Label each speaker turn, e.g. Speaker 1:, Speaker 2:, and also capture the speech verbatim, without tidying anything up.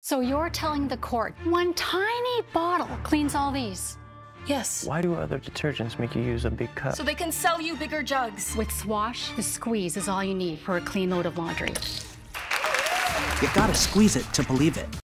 Speaker 1: So you're telling the court one tiny bottle cleans all these?
Speaker 2: Yes.
Speaker 3: Why do other detergents make you use a big cup?
Speaker 2: So they can sell you bigger jugs.
Speaker 1: With Swash, the squeeze is all you need for a clean load of laundry.
Speaker 4: You gotta squeeze it to believe it.